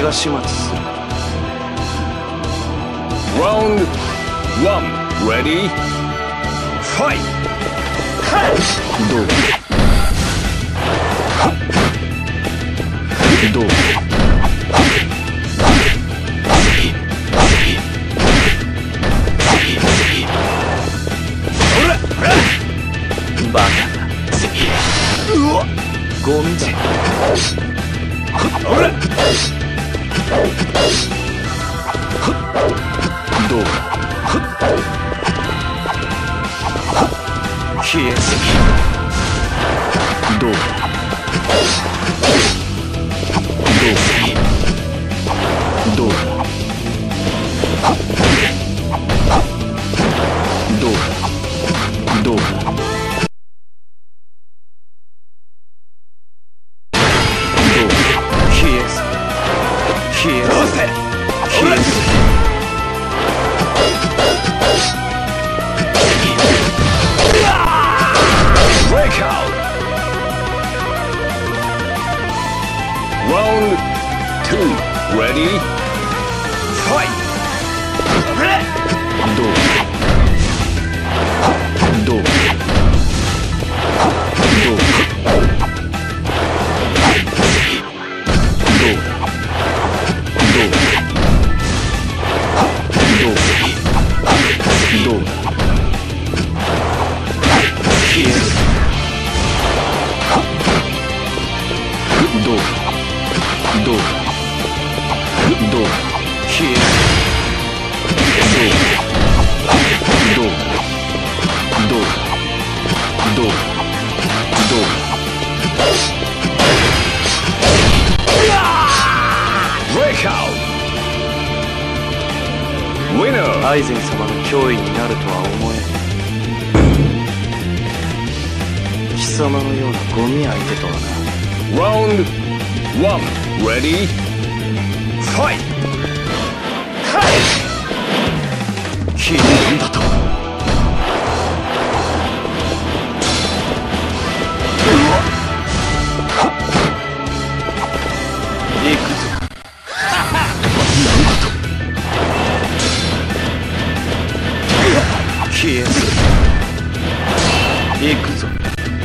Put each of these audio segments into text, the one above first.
が始末する。 Round 1 Ready Fight どうどうバカだ。ゴミだ。どうか消えすぎ。どうかどうかどうかどうかどうか消えす消えす消えす Breakout Round 2 Ready Fight どうどうどうどう消えるどうどうどう消えるどうどうどうどう Breakout Winner アイゼン様の脅威になるとは思えん。貴様のようなゴミ相手とはな。 Round 1 Ready Fight 消えるんだと。行くぞ。なんだと。消えず行くぞ。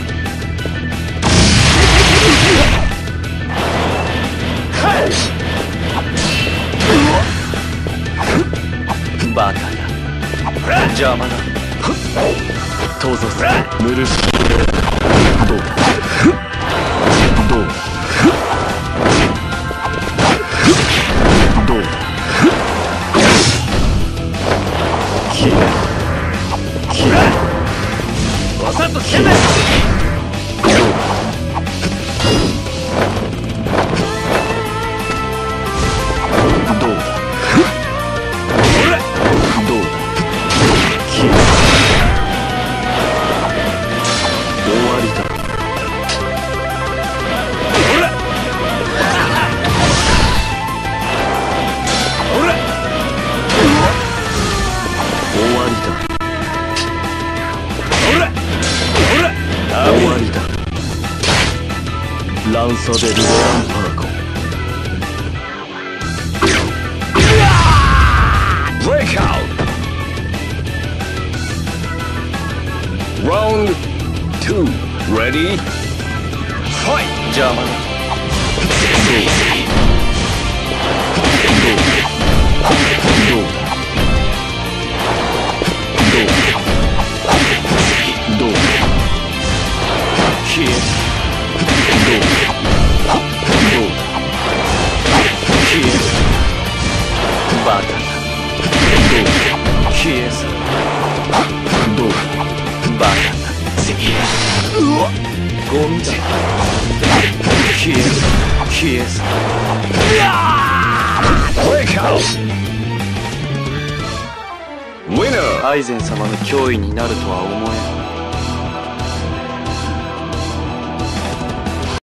バカだ。邪魔だ。閉ざせ。無ルス。どうだどうだどうだ消え消えわざと消えない。どうだどうだどうだ消え終わりだ。終わりだ。終わりだ。ランサデル・レアンパーコ。 Breakout Round 2 Ready Fight 邪魔だ。どうだどうだどうだどうだ消えどうだどうだ消えバカだ。どうだ消えずどうだバカだ。ゴミだ。消えず消えず Breakout Winner アイゼン様の脅威になるとは思えん。